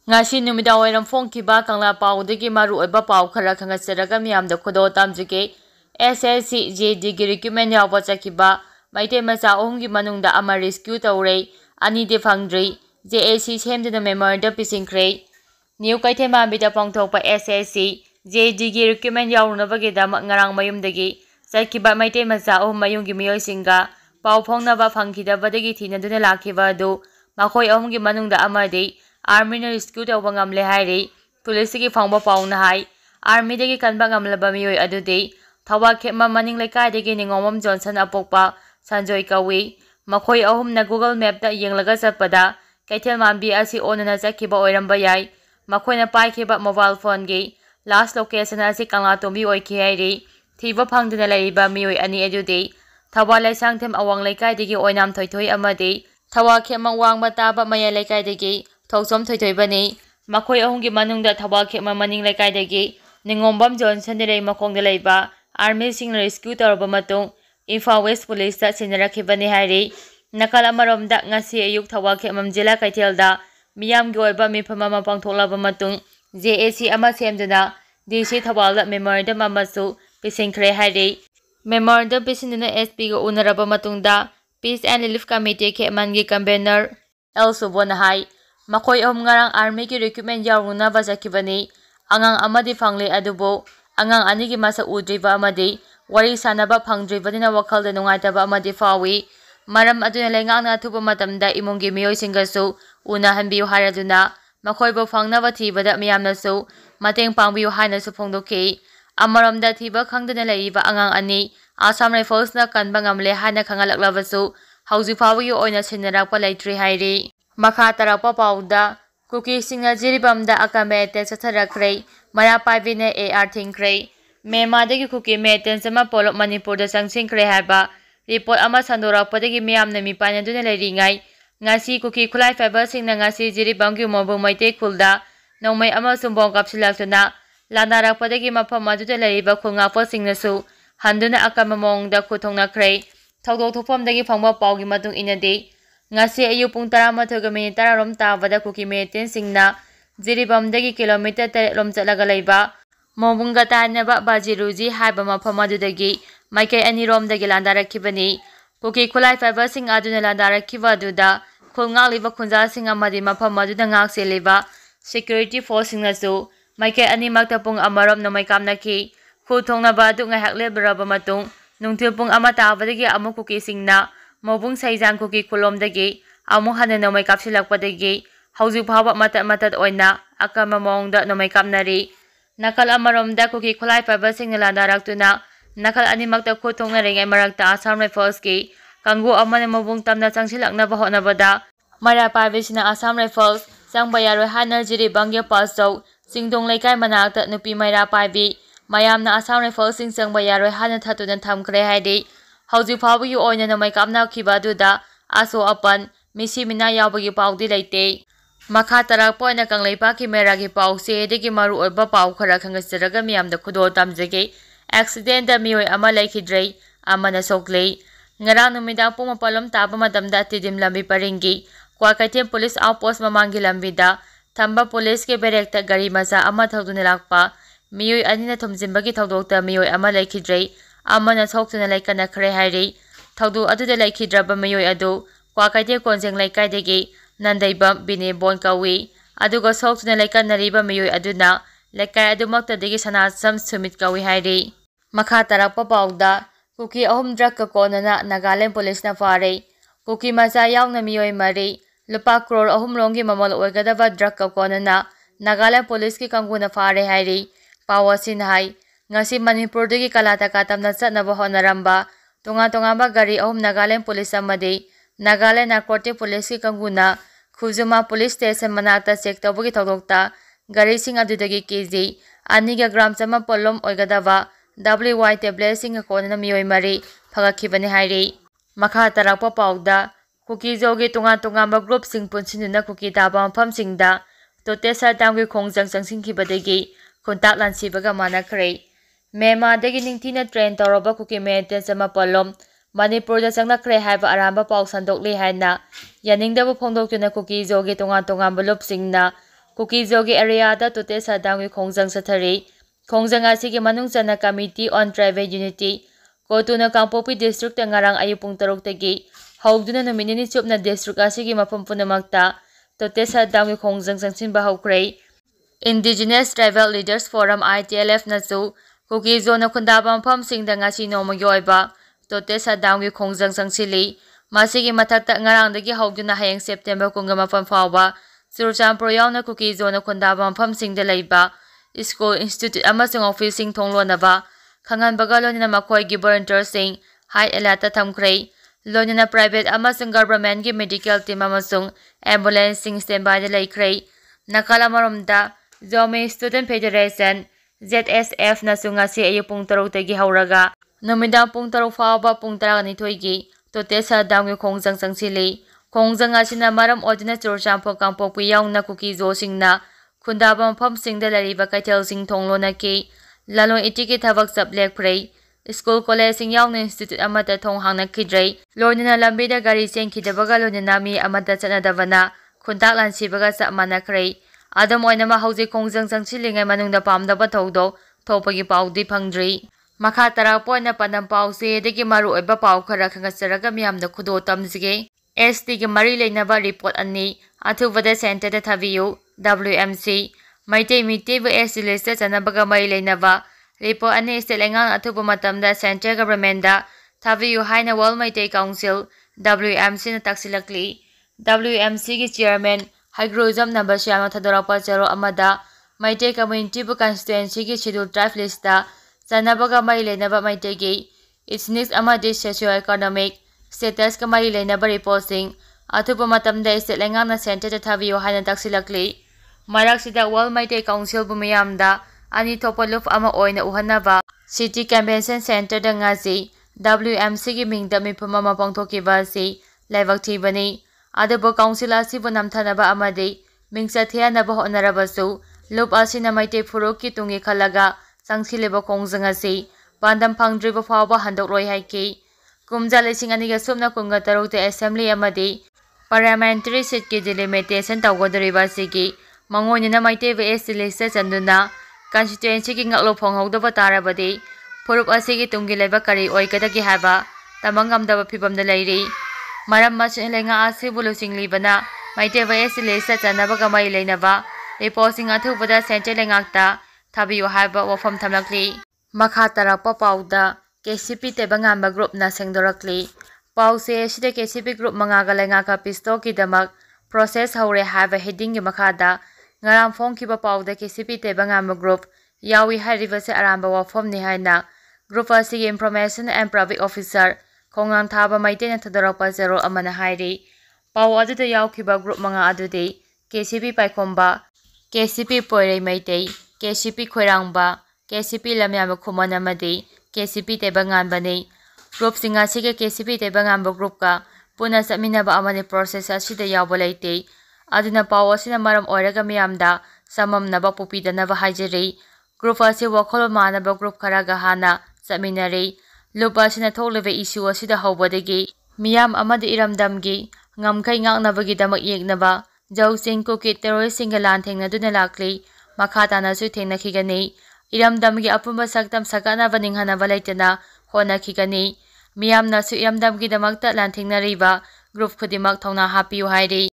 Ngasi numida wairam phongkiba kangla paudagi maru oiba pau khara khangasaraga miyamda khodo tamjike SSC JD gi recruitment yawa chakiba Meetei macha ohumgi manungda ama rescue tawre ani de khangdri JAC semdina memorda pisingkre New Kaithema bida pangthokpa SSC JD gi recruitment yawnabagida ngarang mayumdagi chakiba Meetei macha ohum mayumgi miyoisinga pau phongnaba phangkhidabadagi thinaduna lakhiba adu makhoi ohumgi manungda amadi Army na rescue tawba ngamle hairi police gi phangba pauna hai Army dagi kanba ngamlaba miyoi adudi thawa khema maning lekai dagi ningomam Johnson apokpa Sanjoy kawi makhoi ahum na Google Map da yenglaga chatpada Kaithel mambi asi onana chakhiba oiramba yai makhoi na paikhiba mobile phone gi last location asi kangla tombi oikhi hairi thiba phangduna laiba miyoi ani adudi thawa laisangthem awang lekai dagi oinam thoithoi amadi thawa khema wangba taba maya lekai dagi Thoksom thoithoibani makhoi ahumgi manungda thawa khema maning lekai dagi ningombam Johnson direi makongda leiba Army sing rescue tarba matung Imphal West Police ta sinarakhibani hairi nakal amaromda ngasi ayuk thawa khemam jila kaithelda miyamgi oiba mifam ama pangtholaba matung JAC ama semduna DC Thawalda memorandum amasu pisingkhre hairi memorandum pisinduna SP go unaraba matungda Peace and Relief Committee khemanggi convener El Subona hai makhoi ahum ngarang Army ki recruitment yaruna bazakibani angang amadi phangle adubo angang anigi masa udriba amadi wari sanaba phangdribadina wakhalda nungaitaba amadi fawi maram aduna lengangna thuba matamda imungi miyoisingasu una hanbiyu haraduna makhoibo phangnaba thibada miyamnasu mateng pangbiyu hainasu phongdokhi amaramda thiba khangdana leiba angang ani Assam Rifles na kanba ngamle haina khangalaklabasu hauji fawi oina sinarakpa leitri hairi Makha tarakpa pauda Kuki singna jiribamda akame ete satharakre mara paibine AR thingkre memadagi Kuki meten sama polop Manipur da sangsingkre haba report ama sandorakpadagi miyamna mipana duna leiringai ngasi Kuki khulai fiber singna ngasi jiribamgi mobung Meetei khulda nongmai ama sumbong kapsilaktuna lanarakpadagi mafam aduda leiriba khulngakpa singnasu handuna akama mongda khuthongnakre thawdok thopamdagi phangba paugi matung inadi ngasi ayu pung 11:10 rom tabada Kuki meten singna jiribamdagi kilometer 3 rom chalaga leiba mobunga tanaba bajiruji haiba mafam adudagi maikai ani rom dagi landarakhibani Kuki khulai fiber sing aduna landarakhiba aduda khulngliba khunja sing amadi mafam aduda ngak seliba security force singnasu maikai ani makta pung amarom nomai kamnaki khuthongnaba adu ngahak lebraba matung nungthil pung ama tabadagi amu Kuki singna mobung saijang Kuki khulomdagi amu hana nomai kapsilakpadagi hauji phaba matat oina akama mongda nomai kapnari nakal amaromda Kuki khulai fiber singna landaraktuna nakal animakta khuthongna rengai marakta Assam Rifles ki kanggu amane mobung tamna changsilaknaba honabada mara paibisina Assam Rifles changba yaroi hana jiribangya pasau singdong leikai manakta nupi maira paibi mayamna Assam Rifles sing changba yaroi hana thatuna thamkre haidi hauji phawagi oina nomai kapna khiba duda aso apan misi mina yawbagi paudi leite makha tarakpa oina kangleipa ki meragi pause degi maru oiba pau khara khangasaraga miyamda khudo tamjage accident da miyoi ama Leikhidraga amana Sokle ngarang numida pung mapalom taba matamda tidim lambi paringi Kwakaitem police outpost mamangi lambida thamba police ke berekta gari macha ama thoduna lakpa miyoi anina thumjimbagi thodokta miyoi ama Leikhidraga amana soktuna laikana khare hairi thodu aduda Leikhidraba miyoi adu Kwakaite konjeng laikai degi nandaibam bine bon kawi aduga soktuna laikanariba miyoi aduna laikai adumakta degi sanasam sumit kawi hairi makha tarakpa pauda Kuki ahum drug ka konana Nagaland police na Phare Kuki macha yaungna miyoi mari lupa crore ahum rongi mamal oigadaba drug ka konana Nagaland police ki kanguna Phare hairi pawasin hai ngasi Manipur dagi kalataka tamna chatnaba honaramba tonga gari ahum Nagaland police amadi Nagaland narcotic police ki kanguna Khuzuma police station manakta check tawbagi thodokta gari sing adudagi kg aniga gram chama polom oigadaba WY tablet sing konana miyoi mari phagakhibani hairi makha tarakpa pauda Kuki jogi tonga group sing punsinuna Kuki taba mafam singda tote sartamgi khongjang changsingkhibadagi kontak lansibaga manakre mema dagi ningtina train tawraba Kuki meten chama polom Manipur da changnakre haiba aramba pau sandokle haina yaningdaba phongdoktuna Kuki jogi tonga bulup singna Kuki zogi area da tote sadang khongjang sathari khongjang asigi manung chana Committee on Tribal Unity Kotuna Kangpopi District ngarang ayu pung 6 tagi hauduna numini chupna district asigi mafam punamakta tote sadang khongjang sangsinba haukrei Indigenous Tribal Leaders Forum ITLF nasu Kuki zona khundaba mafam singda ngasi nomogi oiba tote sadang khongjang sangsili masigi mathakta ngarang dagi hauduna hayang September kunga mafam fawa Surchanpur yauna Kuki zona khundaba mafam singda leiba School Institute amasung office sing thonglonaba khangan bagalonina makoi gi volunteer sing high alert thamkrei lonina private amasung government gi medical team amasung ambulance sing standby da leikrei nakala maromda Zomi Student Federation ZSF nasunga si ayu pung 3 tagi hauraga numidang pung 3 fawa pung 12 gi tote sadam gi khongjang sangsili khongjang asina maram odina Churchampur Kangpopi yauna Kuki zo singna khundaba mafam singda lariba kaithel sing thonglona ki lalon itiki thabak sablek prei school college sing yauna institute amata thong hangna khidrei loinina lambida gari seng khidabaga loinina mi amata chanadabana khuntak lansibaga samana krei adam oinama hauji khongjang sangsilingai manungda pamdaba thaudo thopagi paudi phangdri makha tarak poina panam pause degi maru oiba pau khara khangasaraga miyamda khudo tamjige ST gi mari leinaba report ani athubada center da thabiyu WMC Meetei bu ST list chanabaga mari leinaba report ani selengang athuba matamda center government da thabiyu haina World Meetei Council WMC na taksilakli WMC gi chairman Hygrodam number Shyama Thadorapa Charo Amada Meetei community bu constituency gi schedule tribe list da chanabaga mari leinaba Meetei gi its next amadi socio-economic status ka mari leinaba reporting athuba matamda selengang na center da thabiyu haina taksilakli Maraksida World Meetei Council bu miyamda ani topoluf ama oina uhanaba City Convention Center da ngasi WMC gi mingda mifama mapangthokiba si laibak thibani adubo council asibu namthanaba amadi mingsa thianaba honarabasu lup asina Meetei furuk ki tungi khalaga sangsileba khongjang asi pandam phangdriba fawa handokroi haiki kumja lesing aniga sumna kunga tarukte assembly amadi parliamentary seat ki delimitation tawgodriba sigi mangonina Meetei VS list chanduna constituency ki ngaklo phonghogdaba tarabadi furup asigi tungi leba kari oikadagi haba tamangamdaba phibamda leiri maram masin lenga asibu lusinglibana Meetei VS list chanabaga mai leinaba reposting athubada center lengakta thabiyu haba wafam thamlakli makha tarakpa pauda KCP tebangamba group na sengdorakli pause sida KCP group mangaga lengaka pisto ki damak process haure haba heading gi makhada ngaram phongkiba pauda KCP tebangamba group yawi haribase aramba wafam ni haina group asigi information and public officer khongang thaba Meitei na Thadorapa Charo amana hairi pau aduda yawkiba group manga adudi KCP Paikomba KCP Poirei Meitei KCP Khoirangba KCP Lamyama Khumana Madi KCP Tebanganbani group singa sige KCP Tebangamba group ka puna saminaba amani process asida yawba leite aduna pau asina maram oiraga miyamda samamnaba pupidanaba haijari group asi wakhol manaba group kharaga hana saminari lupa asina thoklebe issue asida hawbadagi miyam amadi iramdamgi ngamkai ngaknabagi damak yeknaba Jausing Kuki terrorist singa lan thengnaduna lakli makhatana su thengnakhigani iramdamgi apumba saktam sakanaba ninghanaba leitana honakhigani miyamna su iramdamgi damakta lan thengnariba group khudimak thongna hapiu hairi